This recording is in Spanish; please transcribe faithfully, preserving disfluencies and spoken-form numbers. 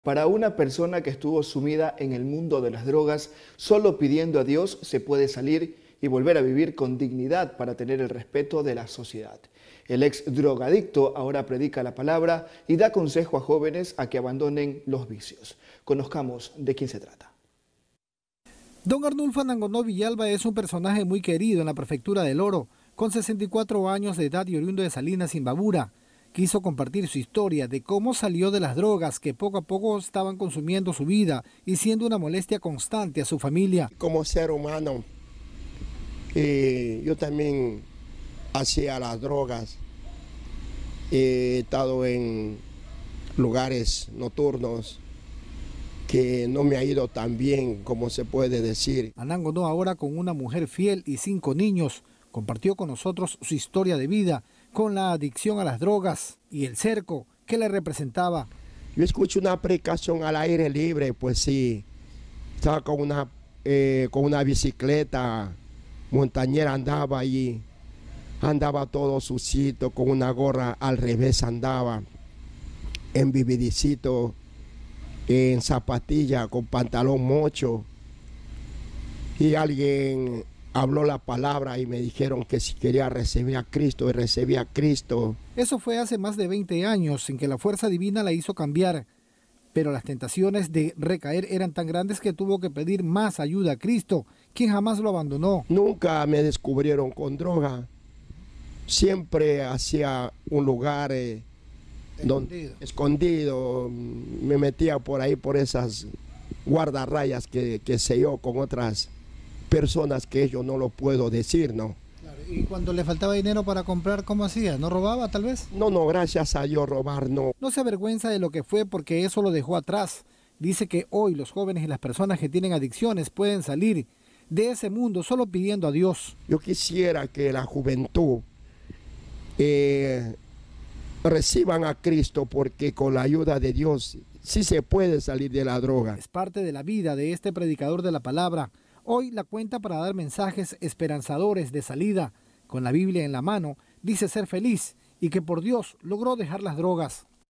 Para una persona que estuvo sumida en el mundo de las drogas, solo pidiendo a Dios se puede salir y volver a vivir con dignidad para tener el respeto de la sociedad. El ex drogadicto ahora predica la palabra y da consejo a jóvenes a que abandonen los vicios. Conozcamos de quién se trata. Don Arnulfo Anangonó Villalba es un personaje muy querido en la prefectura del Oro. Con sesenta y cuatro años de edad y oriundo de Salinas, Imbabura, quiso compartir su historia de cómo salió de las drogas que poco a poco estaban consumiendo su vida y siendo una molestia constante a su familia. Como ser humano, eh, yo también hacía las drogas. He estado en lugares nocturnos que no me ha ido tan bien como se puede decir. Anangonó, ahora con una mujer fiel y cinco niños, compartió con nosotros su historia de vida con la adicción a las drogas y el cerco que le representaba. Yo escucho una predicación al aire libre, pues sí, estaba con una, eh, con una bicicleta montañera, andaba allí, andaba todo sucito, con una gorra al revés andaba, en vividicito, en zapatilla, con pantalón mocho, y alguien habló la palabra y me dijeron que si quería recibir a Cristo, y recibí a Cristo. Eso fue hace más de veinte años en que la fuerza divina la hizo cambiar, pero las tentaciones de recaer eran tan grandes que tuvo que pedir más ayuda a Cristo, quien jamás lo abandonó. Nunca me descubrieron con droga, siempre hacía un lugar eh, escondido. Donde, escondido, me metía por ahí por esas guardarrayas que, que sé yo con otras personas que yo no lo puedo decir, ¿no? Claro. ¿Y cuando le faltaba dinero para comprar, cómo hacía? ¿No robaba tal vez? No, no, gracias a Dios robar no. No se avergüenza de lo que fue porque eso lo dejó atrás. Dice que hoy los jóvenes y las personas que tienen adicciones pueden salir de ese mundo solo pidiendo a Dios. Yo quisiera que la juventud eh, reciban a Cristo, porque con la ayuda de Dios sí se puede salir de la droga. Es parte de la vida de este predicador de la palabra. Hoy la cuenta para dar mensajes esperanzadores de salida. Con la Biblia en la mano, dice ser feliz y que por Dios logró dejar las drogas.